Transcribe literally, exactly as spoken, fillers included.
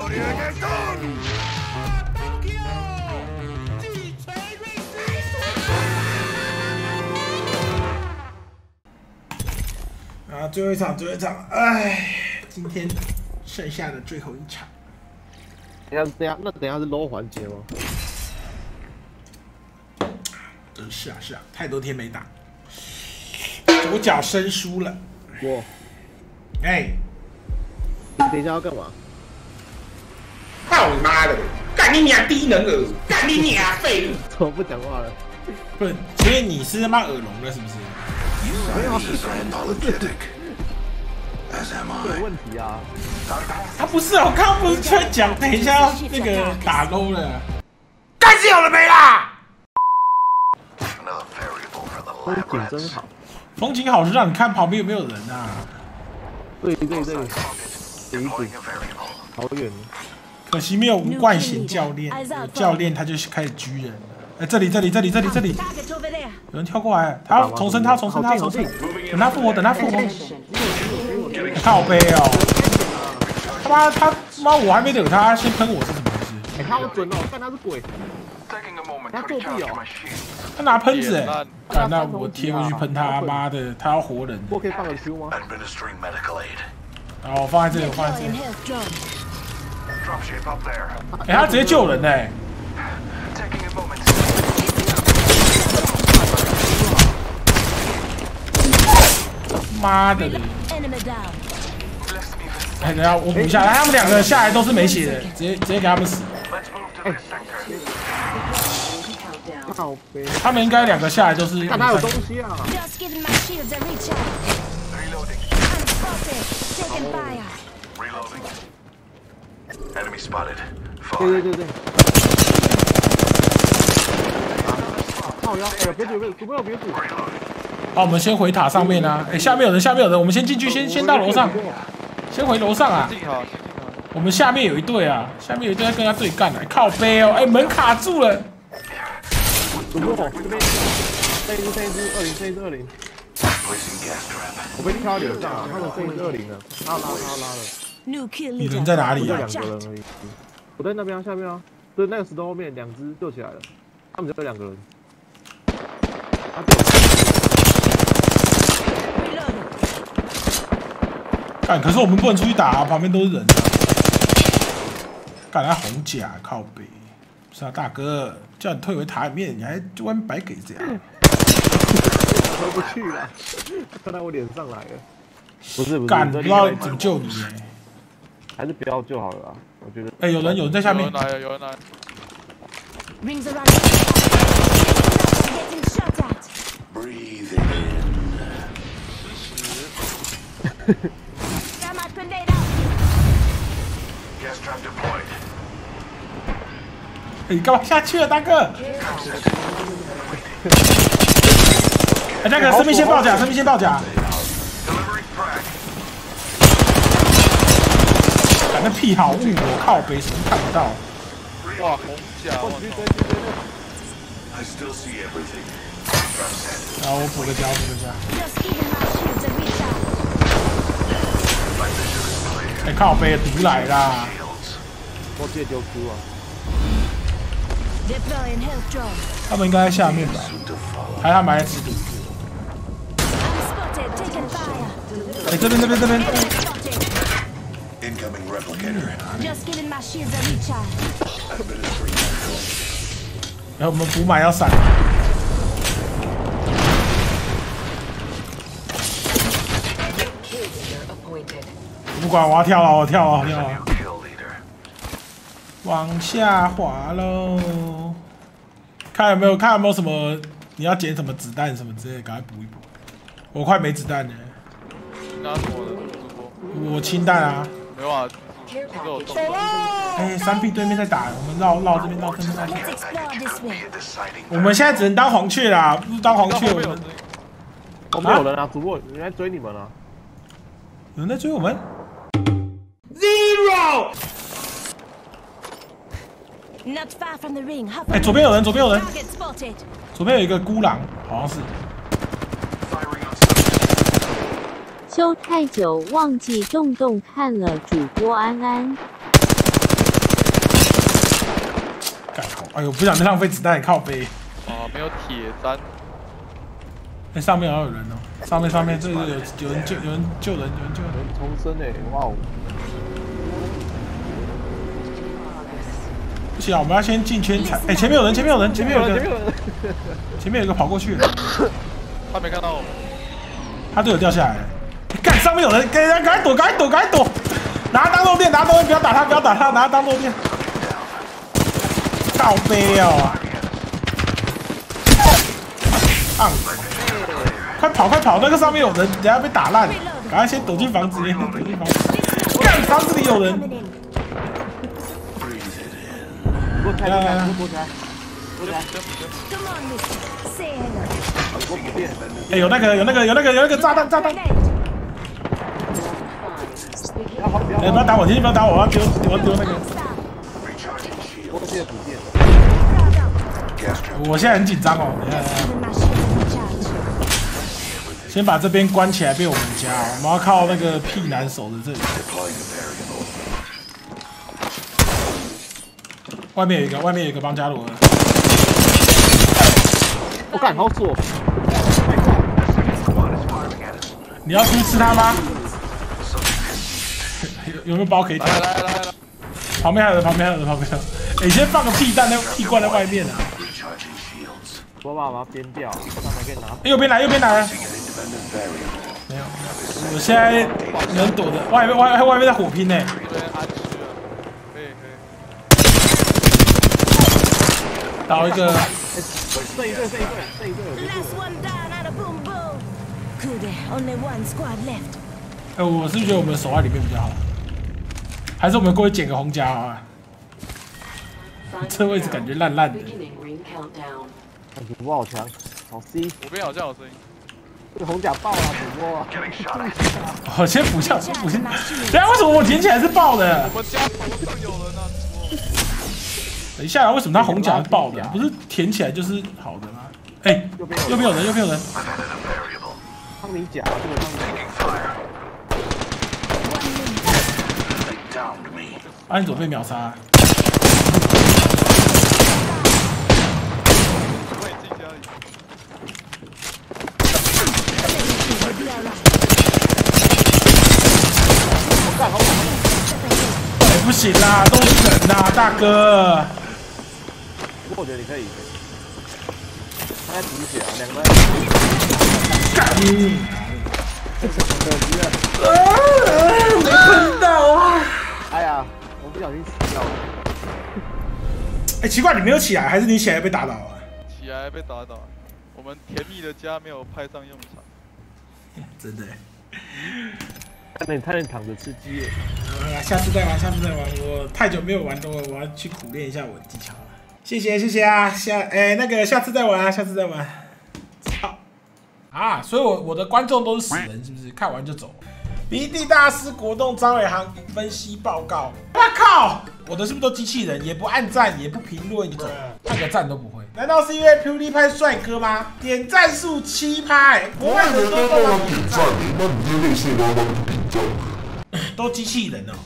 啊，最后一场，最后一场，哎，今天剩下的最后一场。 等下，等下，那等下是 low 环节吗？ 嗯，是啊，是啊，太多天没打，左脚生疏了。 我， 哎， 你等一下要干嘛？ 操你妈的！干你娘低能儿！干你娘废物！ 怎么不讲话了？ 不是，所以你是他妈耳聋了是不是？ 没有，有问题啊！ 他不是，我刚刚不是在讲，等一下要那个打 low 了。 干是有了没啦？ 风景真好。 风景好是让你看旁边有没有人啊。 对对对，离谱，好远。 可惜没有吴冠贤教练，有教练他就开始狙人了。哎，这里这里这里这里这里，有人跳过来，他要重生，他要重生，他要重生，等他复活，等他复活。靠背哦！他妈他妈我还没惹他，先喷我是怎么回事？ 哎，他好准哦，看他是鬼，他作弊哦。 他拿喷子哎，干那我贴过去喷他，妈的，他要活人。 我可以放个 Q 吗？ 然后我放在这里，我放在这里。哎，他直接救人哎！妈的嘞！哎，等下我补一下，他们两个下来都是没血的，直接直接给他们死。他们应该两个下来都是。 看他有东西啊！对对对对。靠腰！哎呀，别举，别举，不要别举。 好，我们先回塔上面啊！哎，下面有人，下面有人，我们先进去，先先到楼上，先回楼上啊！我们下面有一队啊，下面有一队在跟他对干啊！靠背哦，哎，门卡住了。 主播，这边这一只，这一只二零，这一只二零。我被挑脸上了，他们这一只二零了，他要拉，他要拉了。 你人在哪里啊？ 就两个人而已。我在那边啊，下面啊，对，那个石头后面两只救起来了，他们就两个人。 干，可是我们不能出去打啊，旁边都是人啊。干，他红甲靠北，是啊，大哥，叫你退回塔里面，你还就外面白给这样。 回不去了，看到我脸上来了。不是不是， 干，不知道怎么救你哎。 还是不要救好了啊，我觉得。 哎，有人有人在下面。 有人来了，有人来了。 Breathe in. 哎，你干嘛下去了，大哥？哎，大哥，生命线爆甲，生命线爆甲。反正屁好误我靠北，什么看不到？ 哇，红甲！ 然后我补个胶，补个胶。哎，靠北毒来啦！ 我直接丢 Q 啊！ 他们应该在下面吧？还是他埋在吃毒？哎，这边这边这边。然后我们补满要闪。不管，我要跳了，我跳了，我跳了。往下滑喽，看有没有看有没有什么你要捡什么子弹什么之类的，赶快补一补。我快没子弹了。 拿什么的？ 我清弹啊。 没有啊，这个有动。 哎，三 P 对面在打，我们绕绕这边绕这边绕。我们现在只能当黄雀啦，不是当黄雀。我们我们有人啊，主播有人在追你们啊。 有人在追我们 ？Zero。 哎，左边有人，左边有人，左边有一个孤狼，好像是。 休太久忘记动动看了主播安安。 干好，哎呦，不想再浪费子弹，靠背。 哦，没有铁砧。 哎，上面好像有人哦，上面上面这个有有人救有人救人有人救人。 重生哎，哇哦！ 不行啊，我们要先进圈才。哎，前面有人，前面有人，前面有人， 前面有人， 前面有一个跑过去了。 他没看到我。 他队友掉下来了。干，上面有人，赶赶快躲，赶快躲，赶快躲！拿它当肉垫，拿它当肉垫，不要打他，不要打他，拿它当肉垫。靠背哦！啊！快跑，快跑！那个上面有人，等下被打烂。赶快先躲进房子里，躲进房子。干，房子里有人。 给我开开，给我躲起来，躲起来。我不变。 哎，有那个，有那个，有那个，有那个炸弹，炸弹。哎，不要打我，你不要打我，我要丢，我要丢那个。 我现在补电。 我现在很紧张哦，等一下，先把这边关起来，变我们家，我们要靠那个屁男守着这里。外面有一个，外面有一个邦加罗的。 我干，好左。 你要出去吃它吗？有有没有包可以打？ 来来来来， 旁边还有人，旁边还有人，旁边还有人。哎、欸，先放个屁弹，那屁罐在外面啊！ 我把把它编掉，上面可以拿。 欸、右边来，右边来。没有，我现在能躲的，外面外外面在火拼呢、欸。 这边安全了，可以可以。 倒一个。 剩一队，剩一队，剩一队。 哎、欸，我是不是觉得我们守在里面比较好？还是我们过去捡个红夹啊？这位置感觉烂烂的。 主播好强，好 C。 我边好像有声音。 这个红甲爆了，主播啊！ 我先补下，先补先。等下为什么我捡起来是爆的？ 我们家头上有人啊！ 等一下，为什么他红甲是爆的？不是填起来就是好的吗？哎、欸，右边有人，右边有人。 康尼甲，这个康尼甲。 啊，你怎么被秒杀？ 我也进家里。 哎，不行啦，都是人呐，大哥。 不过我觉得你可以。他在补血啊，两个人。 干你！ 可惜了。 啊！没喷到啊！ 哎呀，我不小心死掉了。 哎、欸，奇怪，你没有起来，还是你起来被打倒啊？ 起来被打倒，我们甜蜜的家没有派上用场。 真的。 看你太能躺着吃鸡了。 呃，下次再玩，下次再玩。我太久没有玩多了，我要去苦练一下我的技巧了。谢谢，谢谢啊，下哎、欸、那个下次再玩啊，下次再玩。好啊，所以我我的观众都是死人，是不是？看完就走。B D 大师国栋张伟航分析报告。我靠，我的是不是都机器人？也不按赞，也不评论，就走，按个赞都不会。难道是因为 PewDiePie 帅哥吗？点赞数七拍，国外很多都玩点赞，那你就类似玩玩点赞，都机器人哦。